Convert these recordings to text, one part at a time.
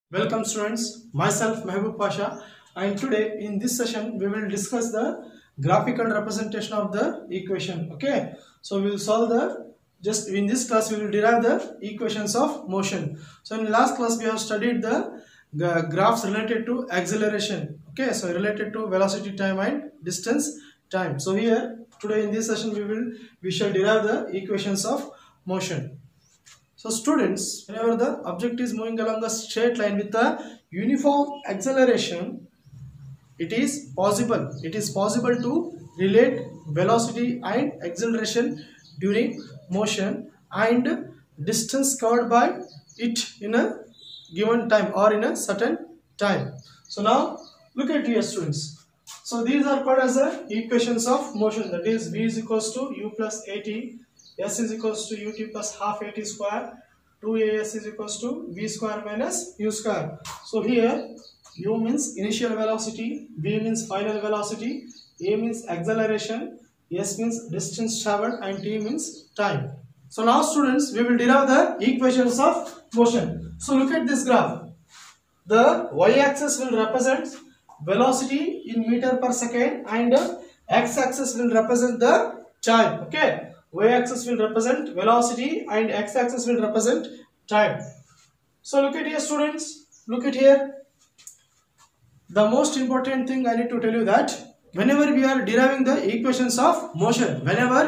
Welcome students, myself Mehboob Pasha, and today in this session we will discuss the graphical representation of the equation. Okay, so we will solve just in this class we will derive the equations of motion. So in last class we have studied the graphs related to acceleration. Okay, so related to velocity time and distance time. So here today in this session we shall derive the equations of motion. So students, whenever the object is moving along a straight line with a uniform acceleration, it is possible to relate velocity and acceleration during motion and distance covered by it in a given time or in a certain time. So now look at here students. So these are called as the equations of motion, that is v is equals to u plus at, s is equals to ut plus half at square, 2as is equals to v square minus u square. So here u means initial velocity, v means final velocity, a means acceleration, s means distance traveled, and t means time. So now students, we will derive the equations of motion. So look at this graph. The y-axis will represent velocity in meter per second and x-axis will represent the time. Okay, y-axis will represent velocity and x-axis will represent time. So look at here students, look at here. The most important thing I need to tell you that whenever we are deriving the equations of motion,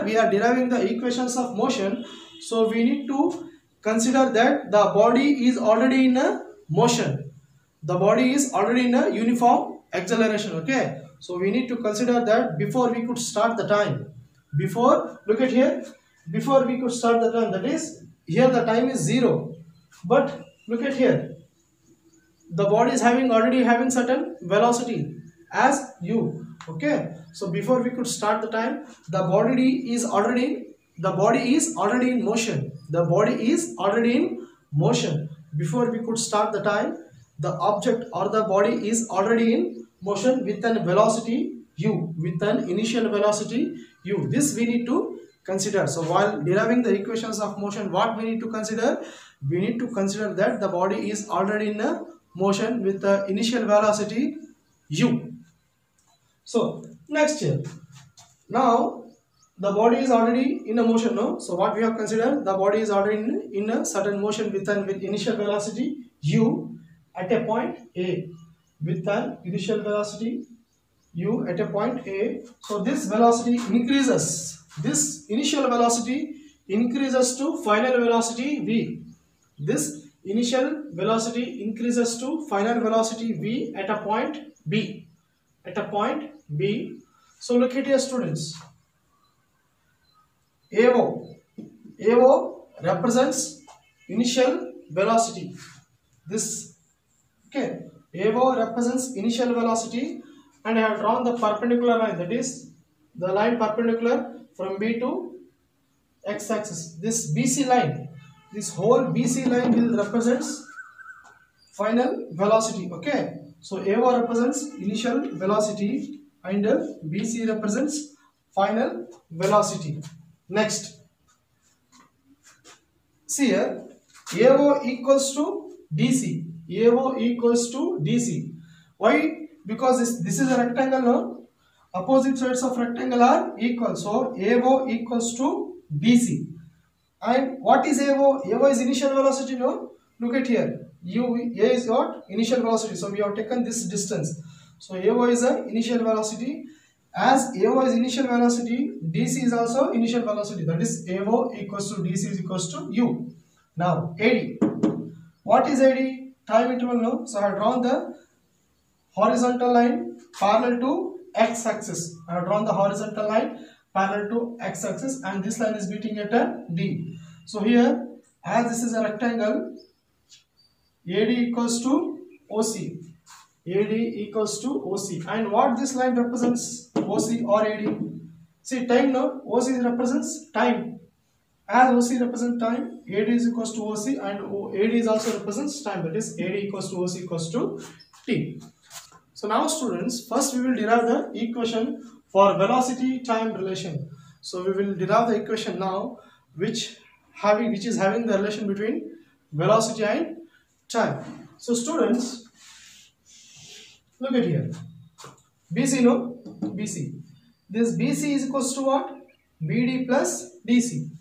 so we need to consider that the body is already in a motion. The body is already in a uniform acceleration. Okay, so we need to consider that before we could start the time. Before we could start the time, that is here the time is 0. But look at here, the body is already having certain velocity as u. Okay, so before we could start the time, the body is already in motion. The body is already in motion. Before we could start the time, the object or the body is already in motion with an velocity u, with an initial velocity u. This we need to consider. So while deriving the equations of motion, what we need to consider? We need to consider that the body is already in a motion with the initial velocity u. So next here, now the body is already in a motion, no? So what we have considered, the body is already in a certain motion with initial velocity u at a point A, with an initial velocity u at a point A. So this velocity increases, this initial velocity increases to final velocity v. This initial velocity increases to final velocity v at a point B. So look at here students. AO represents initial velocity. This, okay, AO represents initial velocity, and I have drawn the perpendicular line, that is the line perpendicular from B to x-axis. This BC line, this whole BC line will represents final velocity. Okay, so AO represents initial velocity and BC represents final velocity. Next, see here, AO equals to DC. Why? Because this is a rectangle, no? Opposite sides of rectangle are equal. So AO equals to DC. And what is AO? AO is initial velocity, no? Look at here. A is what? Initial velocity. So we have taken this distance. So AO is a initial velocity. As AO is initial velocity, DC is also initial velocity. That is AO equals to DC is equals to U. Now AD. What is AD? Time interval, no? So I have drawn the horizontal line parallel to x-axis. I have drawn the horizontal line parallel to x-axis, and this line is meeting at a D. So here, as this is a rectangle, AD equals to OC. And what this line represents, OC or AD? See, time, no? OC represents time. As OC represents time, AD is equals to OC, and AD is also represents time. That is AD equals to OC equals to T. So now students, first we will derive the equation for velocity time relation. So we will derive the equation now which is having the relation between velocity and time. So students, look at here. BC, no? BC. This BC is equals to what? BD plus DC.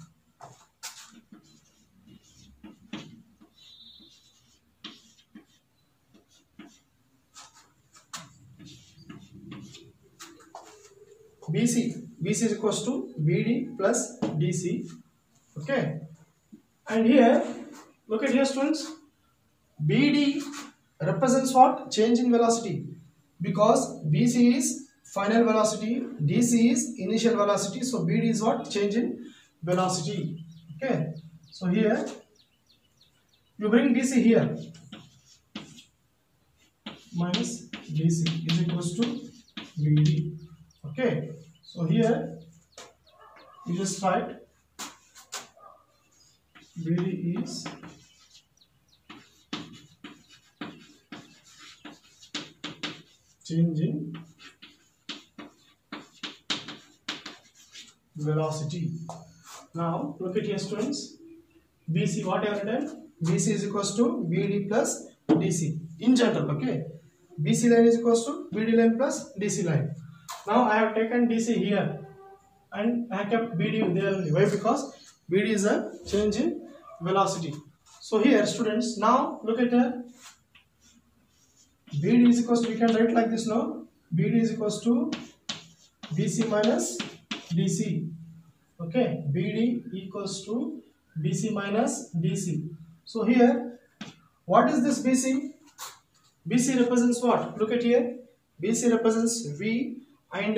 BC is equals to BD plus DC. Okay. And here, look at here students. BD represents what? Change in velocity. Because BC is final velocity, DC is initial velocity. So BD is what? Change in velocity. Okay. So here, you bring DC here. Minus DC is equals to BD. Okay. So here, you just write BD is change in velocity. Now look at here students. BC, what I have written? BC is equals to BD plus DC in general. Okay. BC line is equals to BD line plus DC line. Now I have taken DC here and I kept BD there only. Why? Because BD is a change in velocity. So here students, now look at here. BD is equals to, we can write like this now. BD is equals to BC minus DC. Okay, BD equals to BC minus DC. So here, what is this BC? BC represents what? Look at here. BC represents V and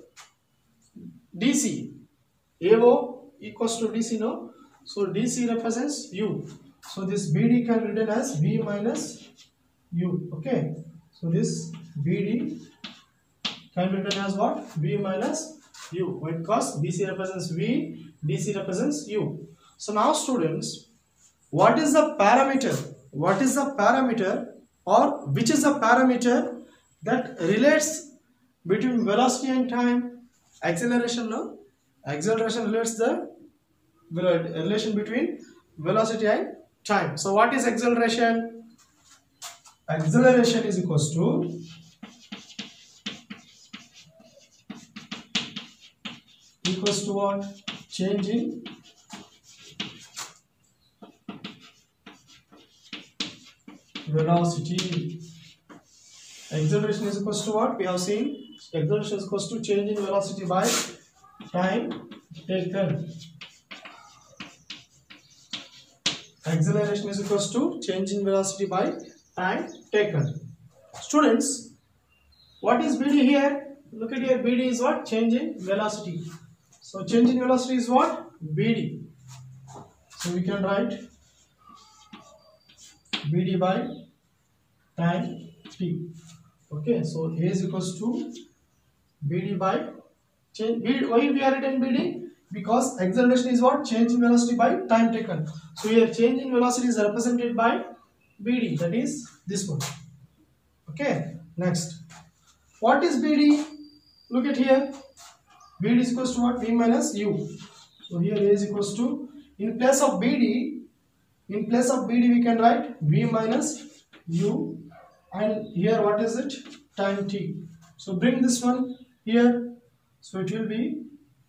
DC. AO equals to DC, no? So DC represents U. So this BD can be written as V minus U. Okay. So this BD can be written as what? V minus U. Why? Because BC represents V, DC represents U. So now students, what is the parameter? What is the parameter, or which is the parameter that relates between velocity and time? Acceleration, no? Acceleration relates the relation between velocity and time. So what is acceleration? Acceleration is equals to what? Change in velocity. Acceleration is equals to what? We have seen acceleration is equals to change in velocity by time taken. Acceleration is equals to change in velocity by time taken. Students, what is BD here? Look at here, BD is what? Change in velocity. So change in velocity is what? BD. So we can write BD by time t. Okay, so A is equals to BD by change. Why we are written BD? Because acceleration is what? Change in velocity by time taken. So here change in velocity is represented by BD, that is this one. Okay, next. What is BD? Look at here. BD is equals to what? V minus U. So here A is equals to, in place of BD we can write V minus U, and here what is it? Time t. So bring this one here. So it will be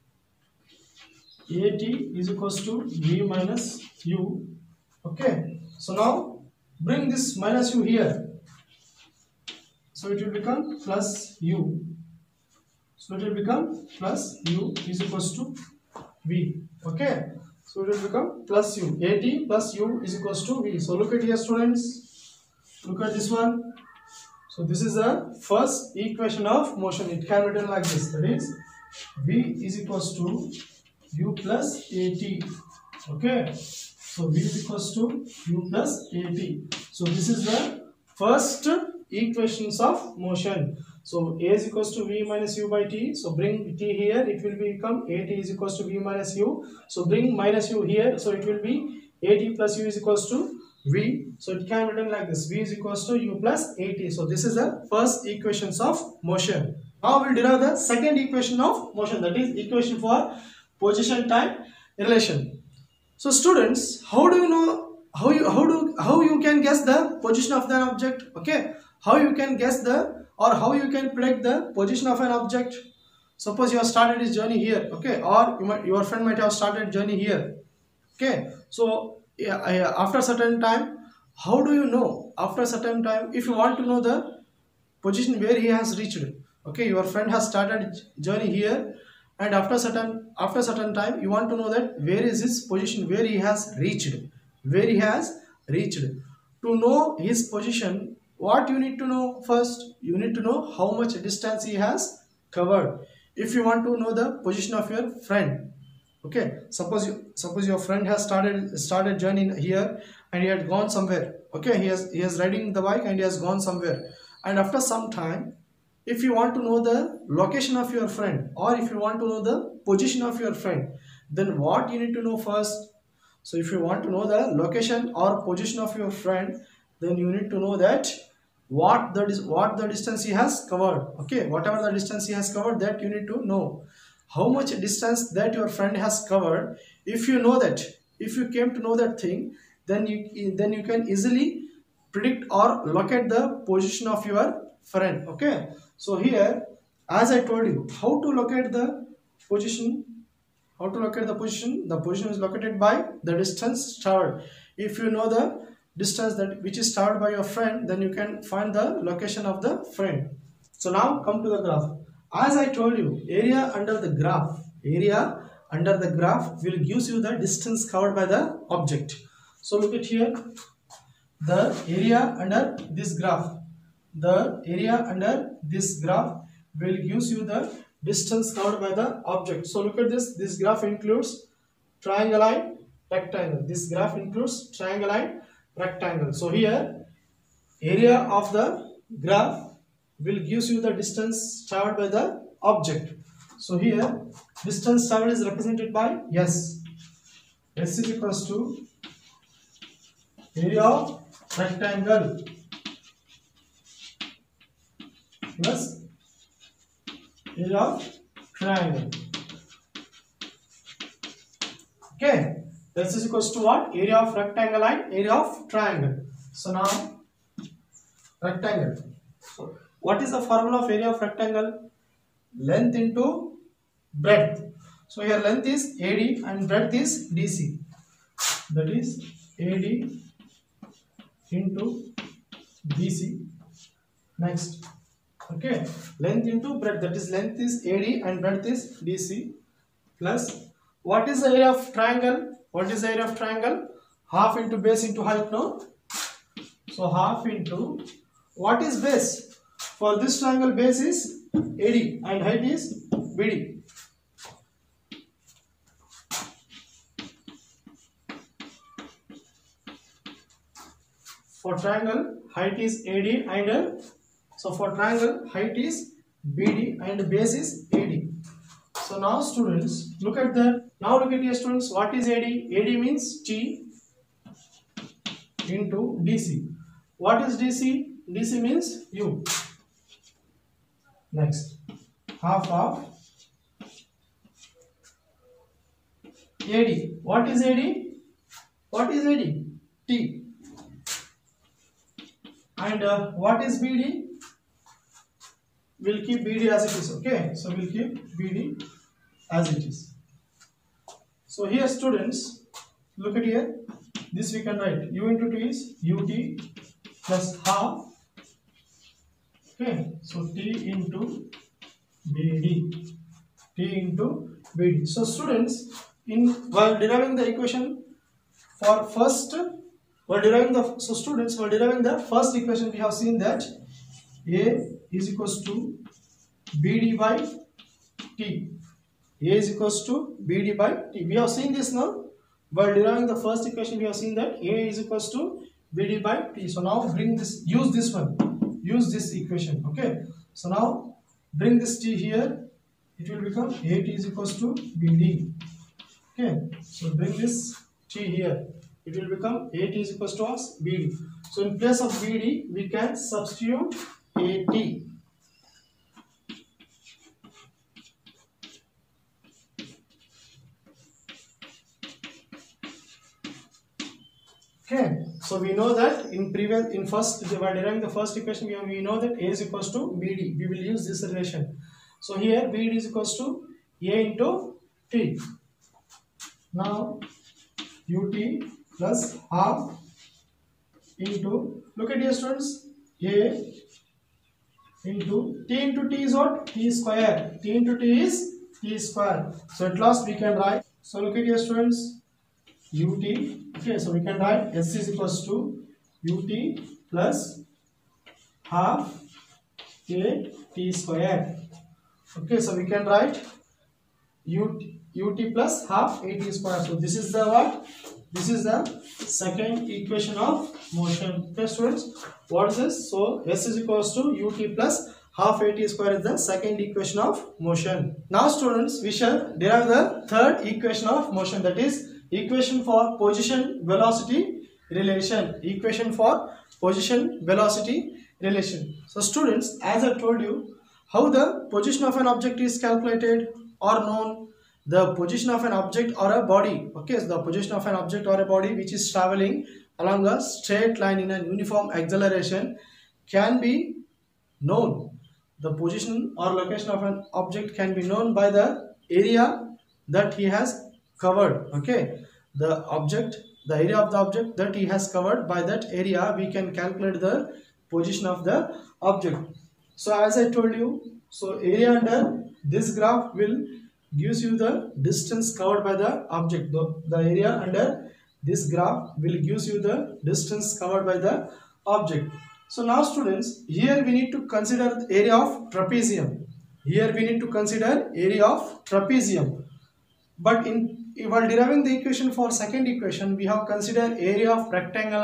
AT is equals to V minus U. Okay. So now bring this minus U here. So it will become plus U. So it will become plus U is equals to V. Okay. So it will become plus U. AT plus U is equals to V. So look at here students. Look at this one. So this is the first equation of motion. It can be written like this. That is V is equals to U plus AT. Okay. So V is equals to U plus AT. So this is the first equations of motion. So A is equals to V minus U by T. So bring T here, it will become AT is equals to V minus U. So bring minus U here, so it will be AT plus U is equals to V. So it can be written like this. V is equals to U plus AT. So this is the first equations of motion. Now we will derive the second equation of motion, that is equation for position time relation. So students, how do you know how you can guess the position of the object? Okay, how you can guess the, or how you can predict the position of an object? Suppose you have started his journey here, okay, or your friend might have started journey here, okay. So yeah, after certain time, how do you know after certain time? If you want to know the position where he has reached, okay, your friend has started journey here, and after certain time you want to know that where is his position, where he has reached, where he has reached. To know his position, what you need to know? First you need to know how much distance he has covered. If you want to know the position of your friend, okay, suppose your friend has started journey here, and he had gone somewhere, okay, he is riding the bike and he has gone somewhere, and after some time, if you want to know the location of your friend, or if you want to know the position of your friend, then what you need to know first? So if you want to know the location or position of your friend, then you need to know that what the distance he has covered, okay, whatever the distance he has covered, that you need to know how much distance that your friend has covered. If you know that, if you came to know that thing, then you can easily predict or locate the position of your friend, okay. So here, as I told you, how to locate the position, the position is located by the distance traveled. If you know the distance that which is traveled by your friend, then you can find the location of the friend. So now come to the graph. As I told you, area under the graph will gives you the distance covered by the object. So look at here, the area under this graph, will gives you the distance covered by the object. So look at this graph includes triangle and rectangle. This graph includes triangle and rectangle. So here, area of the graph will gives you the distance traveled by the object. So here, distance traveled is represented by S. S is equals to area of rectangle plus area of triangle. Okay, this is equals to what? Area of rectangle and area of triangle. So now, rectangle. So what is the formula of area of rectangle? Length into breadth. So here length is AD and breadth is DC. That is AD into DC. Next, okay, length into breadth, that is length is AD and breadth is DC, plus what is the area of triangle? What is the area of triangle? Half into base into height, no? So half into, what is base? For this triangle, base is AD and height is BD. For triangle, height is AD and so for triangle, height is BD and base is AD. So now students, look at that. Now look at here students, what is AD? AD means T into DC. What is DC? DC means U. Next, half of AD. What is AD? What is AD? T. And what is BD? We'll keep BD as it is, okay. So we'll keep BD as it is. So here students, look at here, this we can write U into T is UT plus half, okay. So T into BD, So students, while deriving the equation for first, while deriving the first equation, we have seen that A is equals to BD by T. A is equals to BD by T. We have seen this now. While deriving the first equation, we have seen that A is equals to BD by T. So now bring this, use this one, use this equation, okay. So now bring this T here, it will become AT is equals to BD, okay. So bring this T here, it will become AT is equals to us BD. So in place of BD, we can substitute AT. Okay, So we know that while deriving the first equation, we know that A is equals to BD. We will use this relation. So here BD is equals to A into T. Now UT plus half into, look at here students, A into T is what? T square. T into T is T square. So at last we can write, so look at here students, UT, okay, so we can write S is equals to UT plus half A T square. Okay, so we can write UT plus half A T square. So this is the what? This is the second equation of motion. Okay students, what is this? So S is equals to UT plus half AT square is the second equation of motion. Now students, we shall derive the third equation of motion, that is equation for position velocity relation. Equation for position velocity relation. So students, as I told you, how the position of an object is calculated or known. The position of an object or a body, okay, so the position of an object or a body which is traveling along a straight line in a uniform acceleration can be known. The position or location of an object can be known by the area that he has covered. Okay, the area of the object that he has covered, by that area we can calculate the position of the object. So as I told you, so area under this graph will gives you the distance covered by the object. The area under this graph will gives you the distance covered by the object. So now students, here we need to consider the area of trapezium. Here we need to consider area of trapezium. But while deriving the equation for second equation, we have considered area of rectangle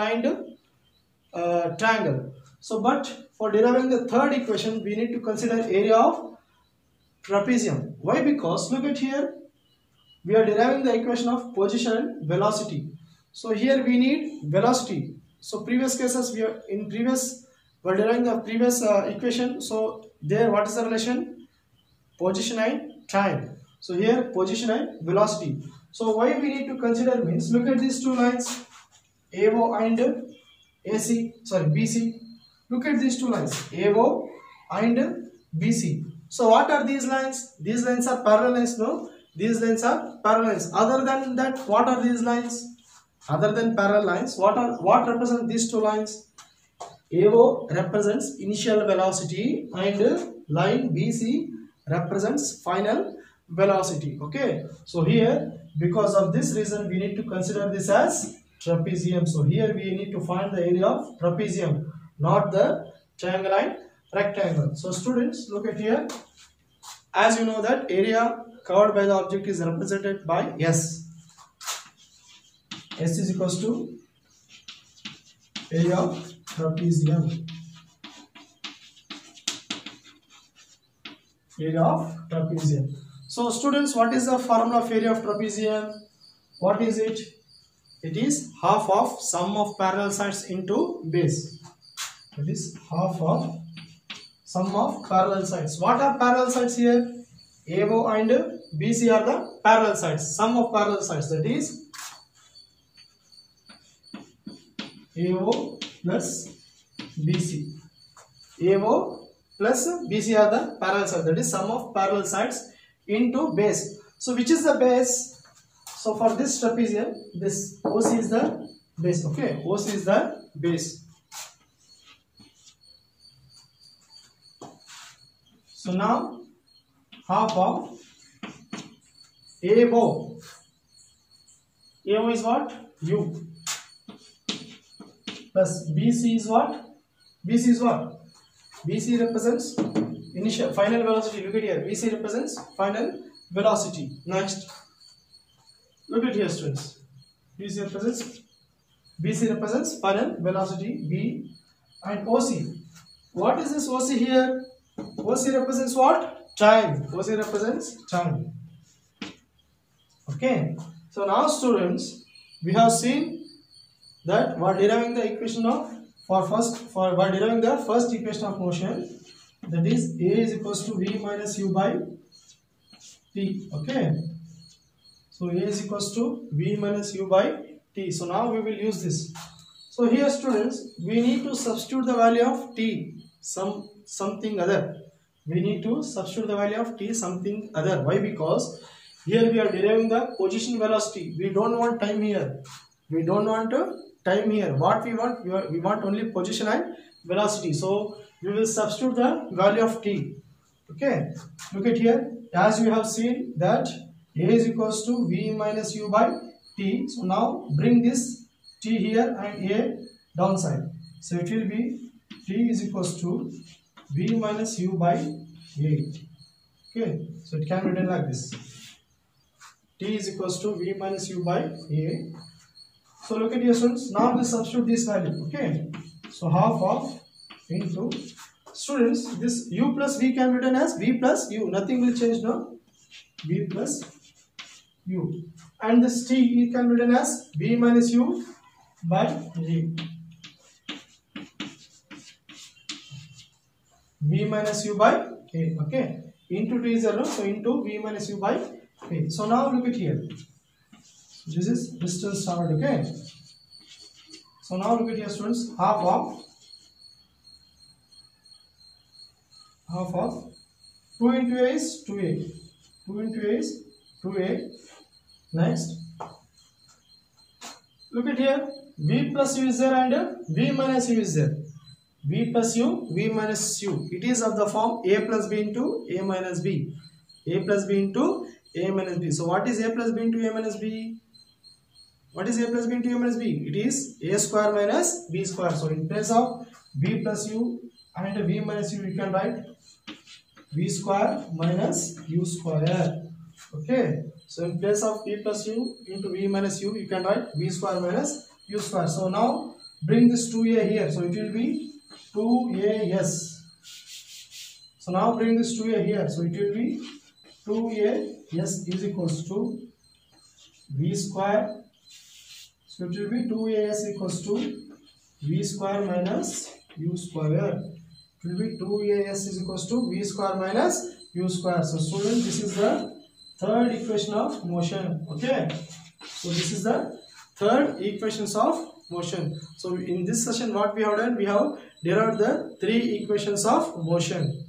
and triangle. So but for deriving the third equation, we need to consider area of trapezium. Why? Because look at here, we are deriving the equation of position and velocity. So here we need velocity. So previous cases, while deriving the previous equation, so there what is the relation? Position and time. So here position and velocity. So why we need to consider means, look at these two lines, AO and BC. Look at these two lines, AO and BC. So what are these lines? These lines are parallel lines, no? These lines are parallel lines. Other than that, what are these lines? Other than parallel lines, what represent these two lines? AO represents initial velocity and line BC represents final velocity. Okay. So here, because of this reason, we need to consider this as trapezium. So here we need to find the area of trapezium, not the triangle and rectangle. So students, look at here. As you know that area covered by the object is represented by S. S is equals to area of trapezium. Area of trapezium. So students, what is the formula of area of trapezium? What is it? It is half of sum of parallel sides into base. That is half of sum of parallel sides. What are parallel sides here? AO and BC are the parallel sides. Sum of parallel sides, that is AO plus BC. AO plus BC are the parallel sides, that is sum of parallel sides into base. So which is the base? So for this trapezium, this OC is the base. Okay, OC is the base. So now half of AO. AO is what? U. Plus BC is what? BC is what? BC represents initial final velocity. Look at here. BC represents final velocity. Next, look at here, students. BC represents final velocity B, and OC. What is this OC here? OC represents what? Time. OC represents time. Okay. So now students, we have seen that while deriving the equation of while deriving the first equation of motion, that is A is equals to V minus U by T. Okay. So A is equals to V minus U by T. So now we will use this. So here students, we need to substitute the value of t something other. We need to substitute the value of t something other. Why? Because here we are deriving the position velocity. We don't want time here. We don't want time here. What we want? We want only position and velocity. So we will substitute the value of t. Okay. Look at here. As you have seen that a is equals to v minus u by t. So now bring this t here and a downside. So it will be t is equals to v minus u by a. Okay. So it can be written like this. T is equals to v minus u by a. So look at your students. Now we substitute this value. Okay. So half of into students, this u plus v can be written as v plus u. Nothing will change now. V plus u. And this t can be written as v minus u by a. V minus u by a. Okay. Into t is 0. So into v minus u by a. So now look at here. This is distance traveled. Okay. So now look at here students. Half of 2 into a is 2a. 2 into a is 2a. Next, look at here. V plus u is there and v minus u is there. V plus u, v minus u. It is of the form a plus b into a minus b. A plus b into a minus b. So what is a plus b into a minus b? What is a plus b into a minus b? It is a square minus b square. So in place of v plus u and v minus u, you can write v square minus u square. Okay. So in place of v plus u into v minus u, you can write v square minus u square. So now bring this 2a here. So it will be 2as. So now bring this 2a here. So it will be 2as is equals to v square. So it will be 2as equals to v square minus u square. It will be 2as is equals to v square minus u square. So students, this is the third equation of motion. Okay. So this is the third equations of motion. So in this session what we have done, we have derived the three equations of motion.